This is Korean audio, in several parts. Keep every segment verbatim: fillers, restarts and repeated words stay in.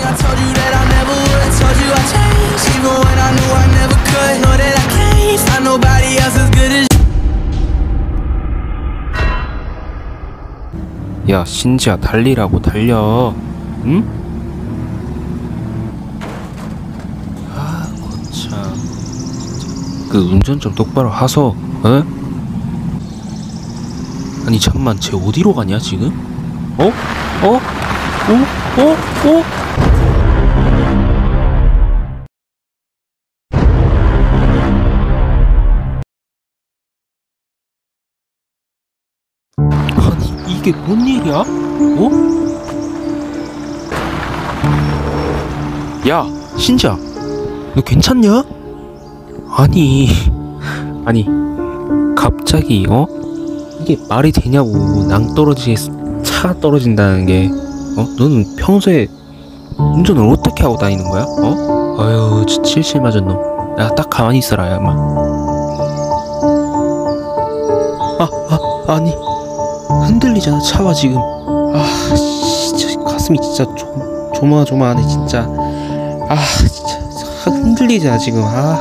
I told you that I never would. Told you I changed, even when I knew I never could. Know that I can't find nobody else as good as you. 야, 신지야, 달리라고. 달려. 응? 아, 거참. 그 운전 좀 똑바로 하소. 어? 아니 잠만, 쟤 어디로 가냐 지금? 어? 어? 어? 어? 어? 아니 이게 뭔 일이야? 어? 야, 신지야, 너 괜찮냐? 아니 아니 갑자기 어? 이게 말이 되냐고. 낭떠러지에 차 떨어진다는 게. 어? 너는 평소에 운전을 어떻게 하고 다니는 거야? 어? 아유, 진짜 칠칠 맞은 놈. 야, 딱 가만히 있어라, 야, 인마. 아, 아, 아니 흔들리잖아, 차가 지금. 아, 진짜 가슴이 진짜 조, 조마조마하네, 진짜. 아, 진짜 차 흔들리잖아, 지금. 아,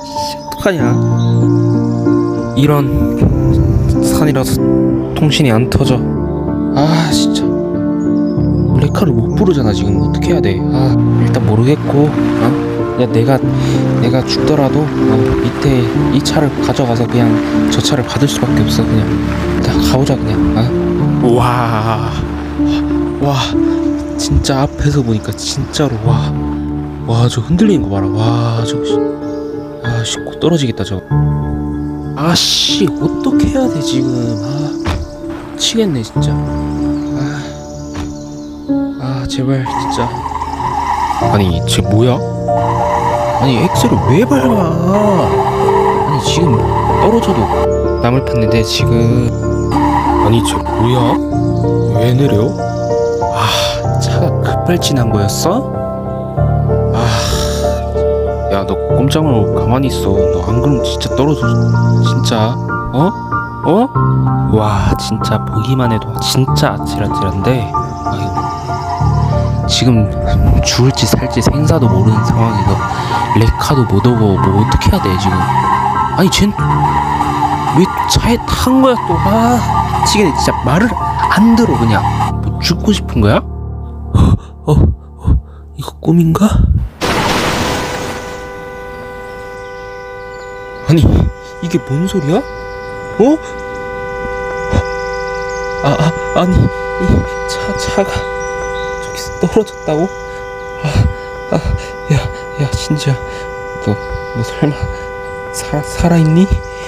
어떡하냐. 이런 산이라서 통신이 안 터져. 아, 진짜 레카를 못 부르잖아 지금. 어떻게 해야 돼? 아, 일단 모르겠고, 어? 야, 내가 내가 죽더라도 어, 밑에 이 차를 가져가서 그냥 저 차를 받을 수밖에 없어. 그냥 일단 가보자 그냥. 어? 와, 와, 진짜 앞에서 보니까 진짜로 와, 와, 저 흔들리는 거 봐라. 와, 저거, 아씨, 곧 떨어지겠다 저거. 아씨, 어떻게 해야 돼 지금. 아, 치겠네 진짜. 아, 아 제발 진짜. 아니 쟤 뭐야? 아니 엑셀을 왜 밟아? 아니 지금 떨어져도 남을 팠는데 지금. 아니 쟤 뭐야? 왜 내려? 아, 차가 급발진한 거였어? 아, 야, 너 꼼짝말고 가만히 있어. 너 안 그러면 진짜 떨어져. 진짜. 어? 어? 와, 진짜 보기만 해도 진짜 아찔아찔한데. 아이고, 지금 죽을지 살지 생사도 모르는 상황에서 레카도 못 오고 뭐 어떻게 해야 돼 지금. 아니 쟨 왜 차에 탄 거야 또. 아, 미치겠네 진짜. 말을 안 들어. 그냥 뭐 죽고 싶은 거야? 어? 어? 어? 이거 꿈인가? 아니 이게 뭔 소리야? 어? 아, 아 아니 이 차 차가 저기서 떨어졌다고? 아, 아, 야, 야, 신지야, 너, 너 설마 살 살아있니?